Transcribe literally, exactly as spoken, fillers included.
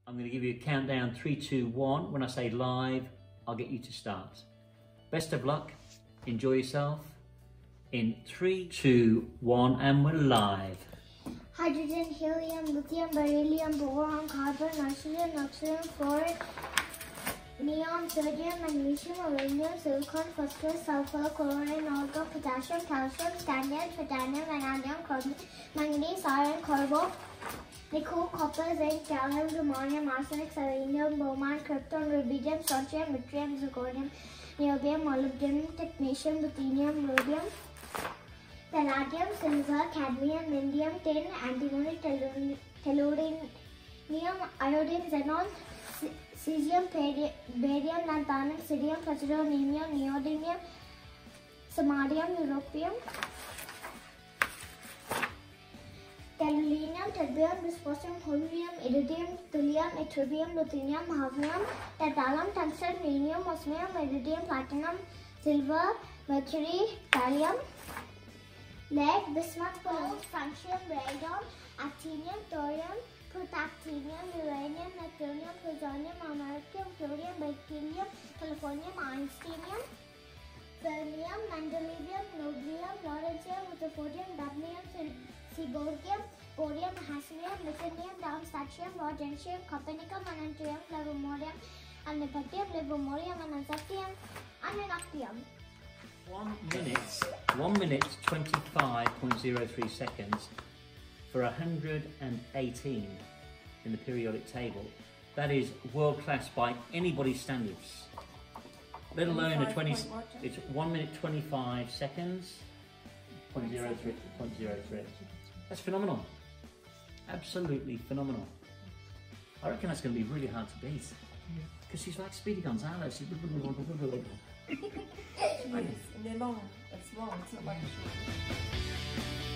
I'm going to give you a countdown, three, two, one. When I say live, I'll get you to start. Best of luck, enjoy yourself. In three, two, one, and we're live. Hydrogen, helium, lithium, beryllium, boron, carbon, nitrogen, oxygen, fluorine, neon, sodium, magnesium, uranium, silicon, phosphorus, sulfur, chlorine, argon, potassium, calcium, scandium, titanium, vanadium, chromium, manganese, iron, cobalt, nickel, copper, zinc, gallium, germanium, arsenic, selenium, bromine, krypton, rubidium, strontium, yttrium, zirconium, niobium, molybdenum, technetium, ruthenium, rhodium, palladium, silver, cadmium, indium, tin, antimony, tellurium, iodine, xenon, cesium, barium, lanthanum, cerium, praseodymium, neodymium, samarium, europium, gadolinium, terbium, dysprosium, holmium, iridium, thulium, yttrium, ruthenium, hafnium, tantalum, tungsten, rhenium, osmium, iridium, platinum, silver, mercury, thallium, lead, bismuth, gold, francium, radon, actinium, thorium, protactinium, uranium, neptunium, plutonium, americium, fluorium, berkelium, californium, einsteinium, fermium, mendelevium, niobium, lawrencium, rutherfordium, cadmium, seaborgium, borium, hafnium, lithium, darmstadtium, rhodesium, copernicium, enantium, levormorium, antipapium, livermorium, anantium, ananactium. One minute, one minute, twenty-five point zero three seconds for one hundred eighteen in the periodic table. That is world class by anybody's standards. Let alone a twenty. It's one minute twenty-five seconds. Point zero three. Point zero three. That's phenomenal. Absolutely phenomenal. I reckon that's going to be really hard to beat because she's like Speedy Gonzales. She's It's long. It's long. It's not like a short.